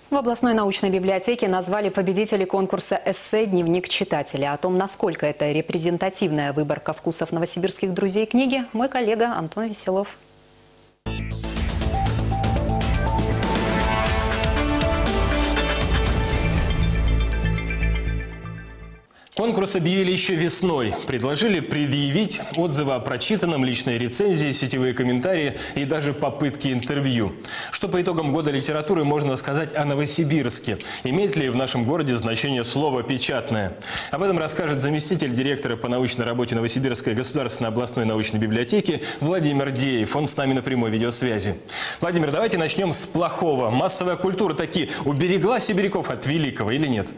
В областной научной библиотеке назвали победителей конкурса эссе «Дневник читателя». О том, насколько это репрезентативная выборка вкусов новосибирских друзей книги, мой коллега Антон Веселов. Конкурс объявили еще весной. Предложили предъявить отзывы о прочитанном, личные рецензии, сетевые комментарии и даже попытки интервью. Что по итогам года литературы можно сказать о Новосибирске? Имеет ли в нашем городе значение слово «печатное»? Об этом расскажет заместитель директора по научной работе Новосибирской государственной областной научной библиотеки Владимир Деев. Он с нами на прямой видеосвязи. Владимир, давайте начнем с плохого. Массовая культура таки уберегла сибиряков от великого или нет?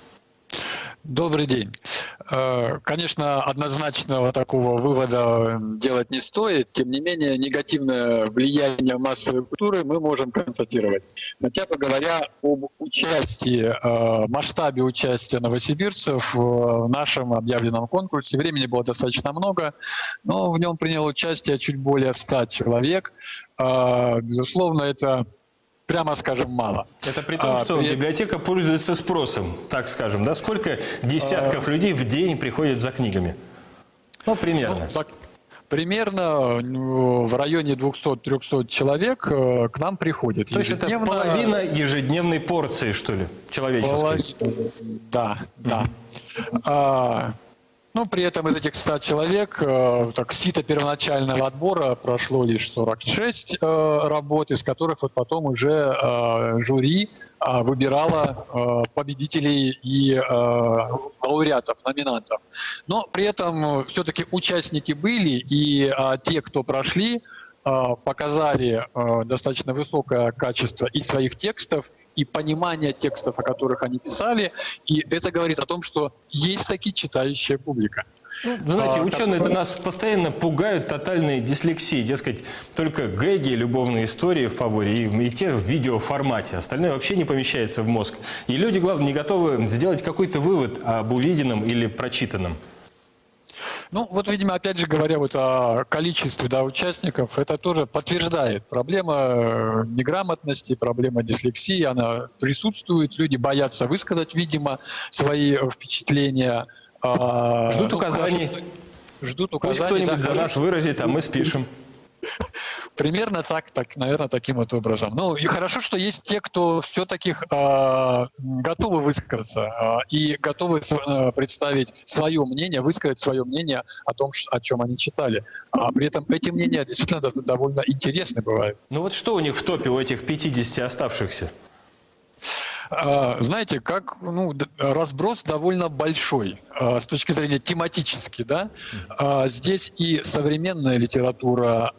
Добрый день. Конечно, однозначного такого вывода делать не стоит. Тем не менее, негативное влияние массовой культуры мы можем констатировать. Хотя бы говоря об участии, масштабе участия новосибирцев в нашем объявленном конкурсе. Времени было достаточно много, но в нем приняло участие чуть более 100 человек. Безусловно, это, прямо скажем, мало. Это при том, что библиотека пользуется спросом, так скажем, да? Сколько десятков людей в день приходят за книгами? Ну, примерно. Примерно в районе 200-300 человек к нам приходит. То есть это половина ежедневной порции, что ли, человеческой? Да, да. Но при этом из этих 100 человек, так, сито первоначального отбора прошло лишь 46 работ, из которых вот потом уже жюри выбирало победителей и лауреатов, номинантов. Но при этом все-таки участники были, и те, кто прошли, показали достаточно высокое качество и своих текстов, и понимание текстов, о которых они писали. И это говорит о том, что есть таки читающая публика. Знаете, ученые-то нас постоянно пугают тотальной дислексией. Дескать, только гэги, любовные истории в фаворе, и те в видеоформате. Остальное вообще не помещается в мозг. И люди, главное, не готовы сделать какой-то вывод об увиденном или прочитанном. Ну, вот, видимо, опять же говоря вот о количестве участников, это тоже подтверждает. Проблема неграмотности, проблема дислексии, она присутствует. Люди боятся высказать, видимо, свои впечатления. Ждут указаний. Ждут указаний. Пусть кто-нибудь за нас выразит, а мы спишем. Примерно так, наверное, таким вот образом. Ну, и хорошо, что есть те, кто все-таки готовы высказаться и готовы представить свое мнение, высказать свое мнение о том, о чем они читали. А при этом эти мнения действительно довольно интересны бывают. Ну вот что у них в топе, у этих 50 оставшихся? Знаете, разброс довольно большой с точки зрения тематически, да. Здесь и современная литература,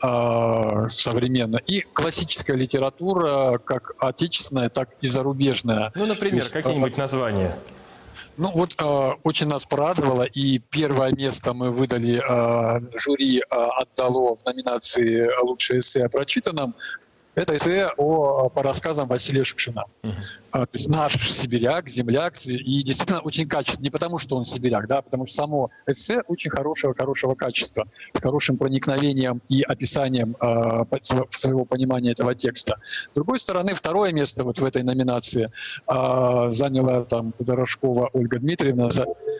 и классическая литература, как отечественная, так и зарубежная. Ну, например, какие-нибудь названия? Ну вот очень нас порадовало, и первое место мы выдали, жюри отдало в номинации «Лучшее эссе о прочитанном». Это эссе по рассказам Василия Шукшина. То есть наш сибиряк, земляк, и действительно очень качественный. Не потому, что он сибиряк, да, потому что само эссе очень хорошего качества, с хорошим проникновением и описанием своего понимания этого текста. С другой стороны, второе место вот в этой номинации заняла там Кударашкова Ольга Дмитриевна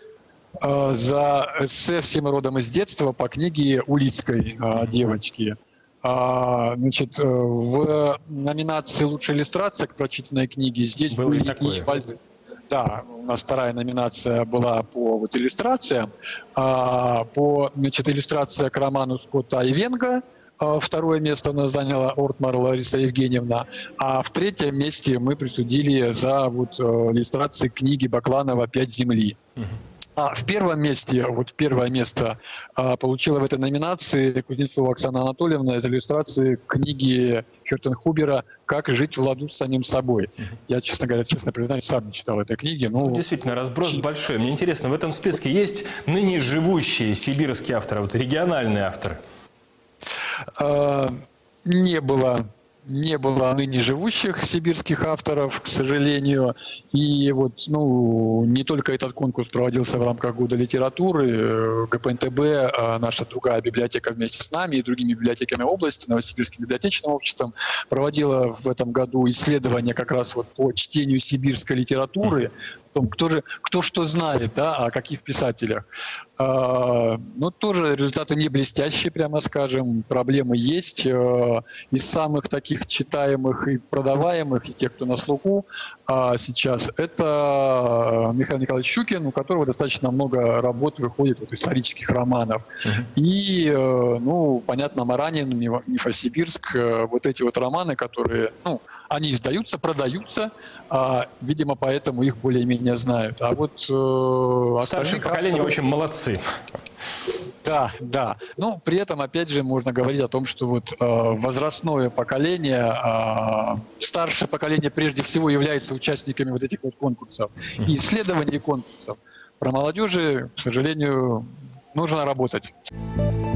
за эссе «Все мы родом из детства» по книге Улицкой девочки. Значит, в номинации «Лучшая иллюстрация» к прочитанной книге здесь были и да, у нас вторая номинация была по иллюстрациям, иллюстрация к роману Скотта Айвенго. Второе место у нас заняла Ортмар Лариса Евгеньевна, а в третьем месте мы присудили за иллюстрации книги Бакланова «Пять земли». А в первом месте, первое место получила в этой номинации Кузнецова Оксана Анатольевна из иллюстрации книги Хёртенхубера «Как жить в ладу с самим собой». Я, честно признаюсь, сам не читал этой книги. Действительно, разброс большой. Мне интересно, в этом списке есть ныне живущие сибирские авторы, региональные авторы? Не было не было ныне живущих сибирских авторов, к сожалению. И вот, не только этот конкурс проводился в рамках Года литературы. ГПНТБ, наша другая библиотека вместе с нами и другими библиотеками области, Новосибирским библиотечным обществом, проводила в этом году исследование как раз вот по чтению сибирской литературы, о том, кто что знает, да, о каких писателях. Но тоже результаты не блестящие, прямо скажем. Проблемы есть. Из самых таких читаемых и продаваемых, и тех, кто на слуху сейчас, это Михаил Николаевич Щукин, у которого достаточно много работ выходит, вот, исторических романов. И, понятно, Маранин, Мифосибирск, вот эти вот романы, которые, они издаются, продаются, видимо, поэтому их более-менее знают. А вот старшее поколение, в общем, молодцы. Да. Но при этом, опять же, можно говорить о том, что вот возрастное поколение, старшее поколение прежде всего является участниками вот этих вот конкурсов и исследований конкурсов. Про молодежи, к сожалению, нужно работать.